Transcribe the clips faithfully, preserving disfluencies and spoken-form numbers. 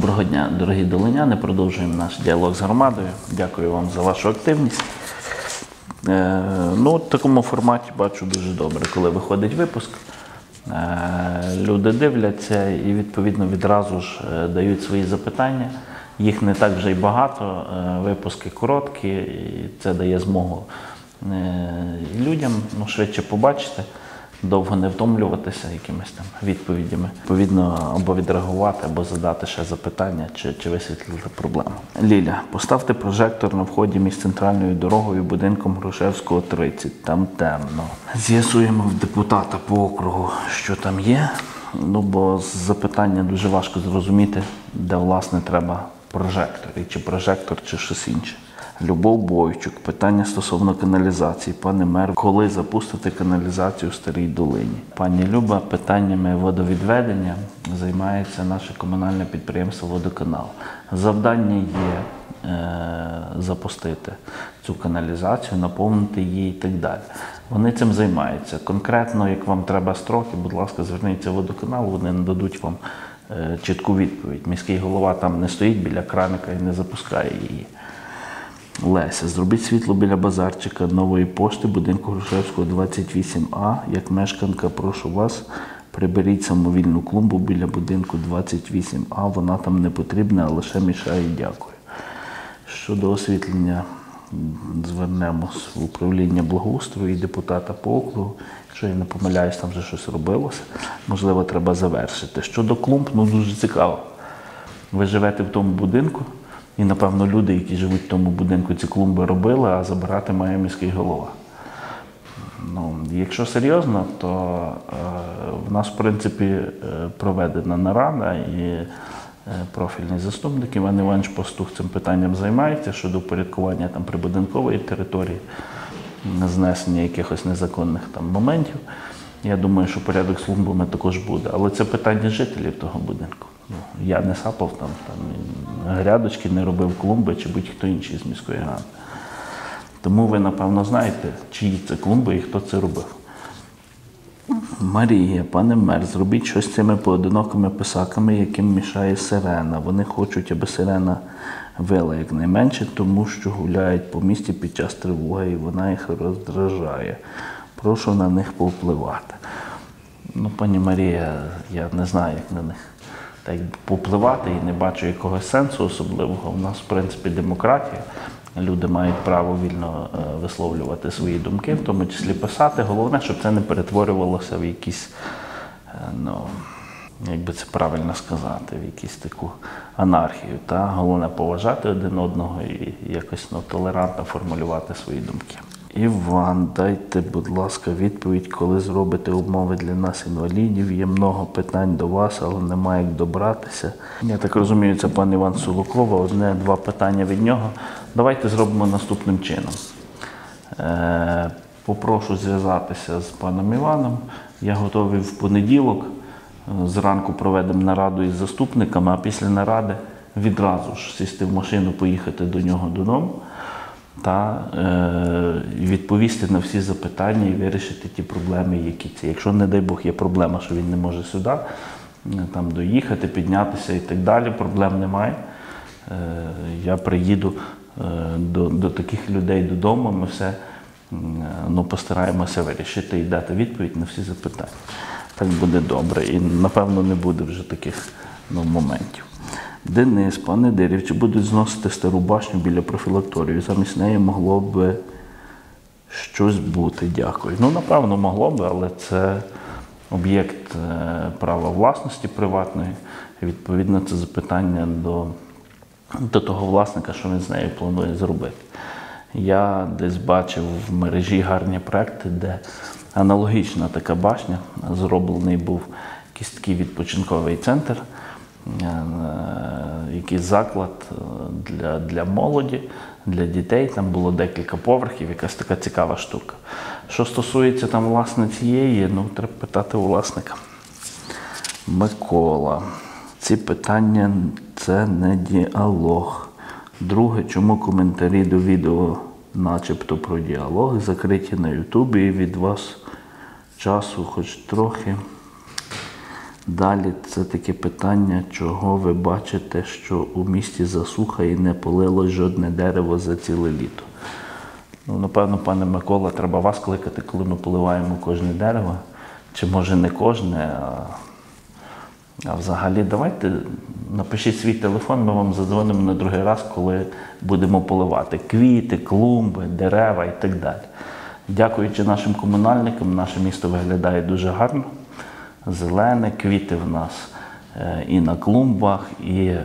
Доброго дня, дорогі долиняни. Продовжуємо наш діалог з громадою. Дякую вам за вашу активність. Е, ну, в такому форматі бачу дуже добре, коли виходить випуск. Е, люди дивляться і, відповідно, відразу ж дають свої запитання. Їх не так вже й багато, е, випуски короткі, і це дає змогу е, людям ну, швидше побачити, довго не втомлюватися якимись там відповідями. Відповідно, або відреагувати, або задати ще запитання, чи, чи висвітлити проблему. Ліля, поставте прожектор на вході між центральною дорогою і будинком Грушевського, тридцять. Там темно. З'ясуємо в депутата по округу, що там є. Ну, бо з запитання дуже важко зрозуміти, де, власне, треба прожектор. І чи прожектор, чи щось інше. Любов Бойчук. Питання стосовно каналізації. Пане мер, коли запустити каналізацію в Старій Долині? Пані Люба, питаннями водовідведення займається наше комунальне підприємство «Водоканал». Завдання є е, запустити цю каналізацію, наповнити її і так далі. Вони цим займаються. Конкретно, як вам треба строки, будь ласка, зверніться в «Водоканал», вони нададуть вам е, чітку відповідь. Міський голова там не стоїть біля краника і не запускає її. Леся, зробіть світло біля базарчика Нової пошти, будинку Грушевського, двадцять вісім А. Як мешканка, прошу вас, приберіть самовільну клумбу біля будинку двадцять вісім А. Вона там не потрібна, а лише мішає. Дякую. Щодо освітлення, звернемось в управління благоустрою і депутата по округу. Якщо я не помиляюсь, там вже щось робилося. Можливо, треба завершити. Щодо клумб, ну дуже цікаво. Ви живете в тому будинку, і, напевно, люди, які живуть в тому будинку, ці клумби робили, а забирати має міський голова. Ну, якщо серйозно, то е, в нас, в принципі, е, проведена нарада, і е, профільний заступник Іван Іванович Пастух цим питанням займається щодо упорядкування там прибудинкової території, знесення якихось незаконних там моментів. Я думаю, що порядок з клумбами також буде. Але це питання жителів того будинку. Я не сапав там, там грядочки, не робив клумби чи будь-хто інший з міської ради. Тому ви, напевно, знаєте, чиї це клумби і хто це робив. Марія, пане мер, зробіть щось з цими поодинокими писаками, яким мішає сирена. Вони хочуть, аби сирена вила якнайменше, тому що гуляють по місті під час тривоги і вона їх роздражає. Прошу на них повпливати. Ну, пані Марія, я не знаю, як на них так попливати і не бачу якогось сенсу особливого. У нас, в принципі, демократія. Люди мають право вільно висловлювати свої думки, в тому числі писати. Головне, щоб це не перетворювалося в якісь, ну, як би це правильно сказати, в якусь таку анархію. Та? Головне поважати один одного і якось ну, толерантно формулювати свої думки. Іван, дайте, будь ласка, відповідь, коли зробите умови для нас, інвалідів. Є много питань до вас, але немає як добратися. Я так розумію, це пан Іван Сулукова, одне-два питання від нього. Давайте зробимо наступним чином. Е, попрошу зв'язатися з паном Іваном. Я готовий в понеділок. Зранку проведемо нараду із заступниками, а після наради відразу ж сісти в машину, поїхати до нього додому та е, відповісти на всі запитання і вирішити ті проблеми, які це. Якщо, не дай Бог, є проблема, що він не може сюди там доїхати, піднятися і так далі, проблем немає. Е, я приїду е, до, до таких людей додому, ми все е, ну, постараємося вирішити і дати відповідь на всі запитання. Так буде добре і, напевно, не буде вже таких ну, моментів. Денис, пане Дирів, чи будуть зносити стару башню біля профілакторію? Замість неї могло б щось бути. Дякую. Ну, напевно, могло б, але це об'єкт права власності приватної. Відповідно, це запитання до, до того власника, що він з нею планує зробити. Я десь бачив в мережі гарні проекти, де аналогічна така башня, зроблений був якийсь такий відпочинковий центр, якийсь заклад для, для молоді, для дітей. Там було декілька поверхів, якась така цікава штука. Що стосується там, власне, цієї, ну, треба питати у власника. Микола. Ці питання – це не діалог. Друге, чому коментарі до відео начебто про діалог закриті на Ютубі і від вас часу хоч трохи Далі це таке питання, чого ви бачите, що у місті засуха і не полилось жодне дерево за ціле літо. Ну, напевно, пане Микола, треба вас кликати, коли ми поливаємо кожне дерево. Чи може не кожне, а, а взагалі давайте напишіть свій телефон, ми вам задзвонимо на другий раз, коли будемо поливати квіти, клумби, дерева і так далі. Дякуючи нашим комунальникам, наше місто виглядає дуже гарно. Зелене, квіти в нас е, і на клумбах, і е,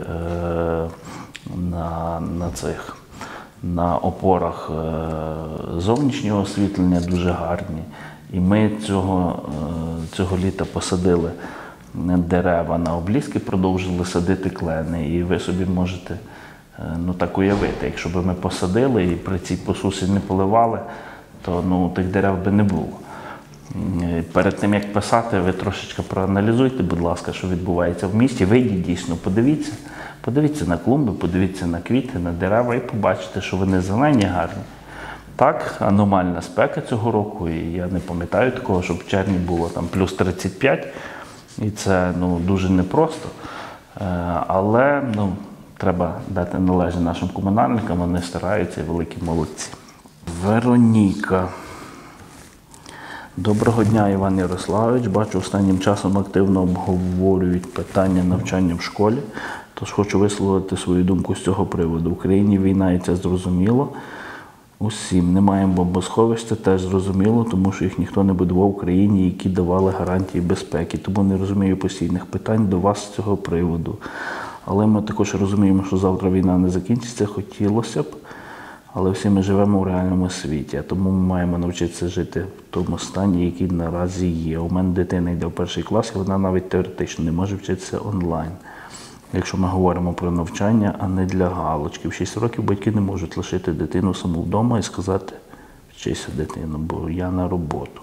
на, на цих, на опорах е, зовнішнього освітлення дуже гарні. І ми цього, е, цього літа посадили дерева на Облізки, продовжили садити клени. І ви собі можете е, ну, так уявити, якщо б ми посадили і при цій посусі не поливали, то ну, тих дерев би не було. Перед тим, як писати, ви трошечки проаналізуйте, будь ласка, що відбувається в місті. Вийдіть дійсно, подивіться. Подивіться на клумби, подивіться на квіти, на дерева і побачите, що вони зелені, гарні. Так, аномальна спека цього року, і я не пам'ятаю такого, щоб в червні було там плюс тридцять п'ять, і це ну, дуже непросто. Але ну, треба дати належне нашим комунальникам, вони стараються і великі молодці. Вероніка. Доброго дня, Іван Ярославович. Бачу, останнім часом активно обговорюють питання навчання в школі, тож хочу висловити свою думку з цього приводу. В Україні війна, і це зрозуміло. Усім. Немає бомбосховищ, це теж зрозуміло, тому що їх ніхто не будував в Україні, які давали гарантії безпеки. Тому не розумію постійних питань до вас з цього приводу. Але ми також розуміємо, що завтра війна не закінчиться, хотілося б. Але всі ми живемо в реальному світі, а тому ми маємо навчитися жити в тому стані, який наразі є. У мене дитина йде в перший клас, і вона навіть теоретично не може вчитися онлайн. Якщо ми говоримо про навчання, а не для галочки. В шість років батьки не можуть лишити дитину саму вдома і сказати: вчися, дитину, бо я на роботу.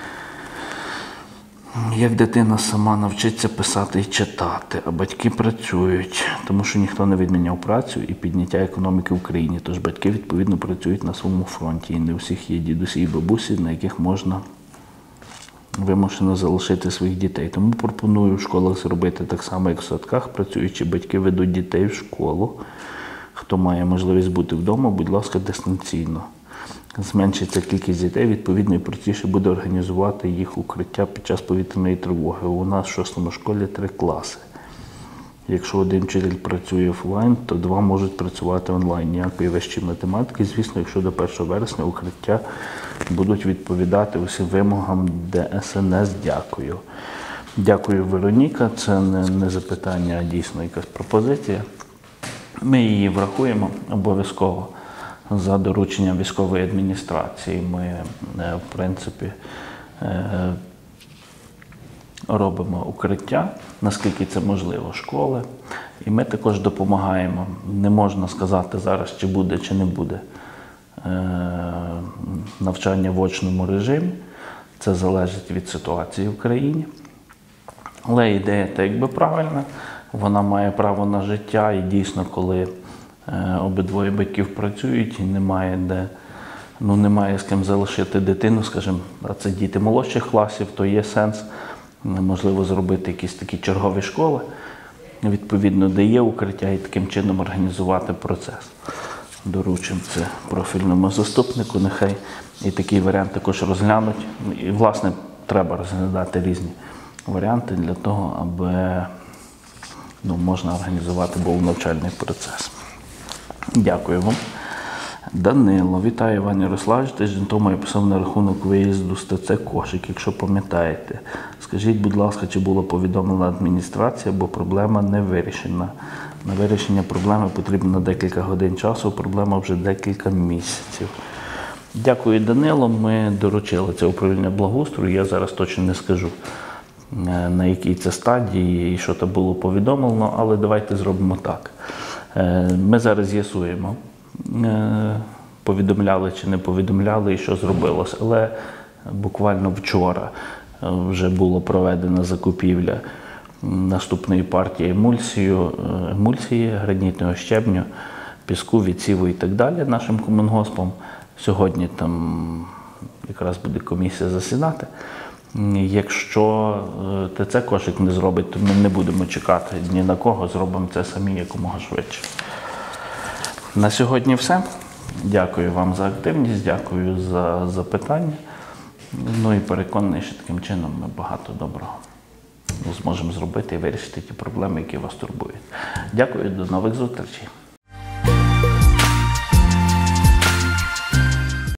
Як дитина сама навчиться писати і читати, а батьки працюють, тому що ніхто не відміняв працю і підняття економіки в країні, тож батьки, відповідно, працюють на своєму фронті, і не у всіх є дідусі і бабусі, на яких можна вимушено залишити своїх дітей. Тому пропоную в школах зробити так само, як в садках, працюючи батьки ведуть дітей в школу. Хто має можливість бути вдома, будь ласка, дистанційно. Зменшиться кількість дітей, відповідно, і простіше буде організувати їх укриття під час повітряної тривоги. У нас в шостому школі три класи. Якщо один вчитель працює офлайн, то два можуть працювати онлайн. Ніякої вищої математики. Звісно, якщо до першого вересня укриття будуть відповідати усім вимогам Д S N S. Дякую. Дякую, Вероніка. Це не, не запитання, а дійсно якась пропозиція. Ми її врахуємо обов'язково. За дорученням військової адміністрації ми, в принципі, робимо укриття, наскільки це можливо, школи. І ми також допомагаємо. Не можна сказати зараз, чи буде, чи не буде навчання в очному режимі. Це залежить від ситуації в країні. Але ідея та якби правильна. Вона має право на життя, і дійсно, коли обидвоє батьків працюють і немає де, ну немає з ким залишити дитину, скажімо, а це діти молодших класів, то є сенс, можливо, зробити якісь такі чергові школи, відповідно, де є укриття, і таким чином організувати процес. Доручимо це профільному заступнику, нехай і такий варіант також розглянуть. І, власне, треба розглядати різні варіанти для того, аби ну, можна організувати був навчальний процес. Дякую вам. Данило. Вітаю, Іван Ярославович. Тиждень тому я писав на рахунок виїзду з Т Ц Кошик, якщо пам'ятаєте. Скажіть, будь ласка, чи була повідомлена адміністрація, бо проблема не вирішена. На вирішення проблеми потрібно декілька годин часу, проблема вже декілька місяців. Дякую, Данило. Ми доручили це управління благоустрою. Я зараз точно не скажу, на якій це стадії і що там було повідомлено, але давайте зробимо так. Ми зараз з'ясуємо, повідомляли чи не повідомляли і що зробилось. Але буквально вчора вже було проведена закупівля наступної партії емульсію, емульсії, гранітного щебню, піску, відсіву і так далі нашим комунгоспом. Сьогодні там якраз буде комісія засідати. Якщо е, ТЦ кошик не зробить, то ми не будемо чекати ні на кого, зробимо це самі якомога швидше. На сьогодні все. Дякую вам за активність, дякую за запитання. Ну і переконаний, що таким чином ми багато доброго зможемо зробити і вирішити ті проблеми, які вас турбують. Дякую, до нових зустрічей.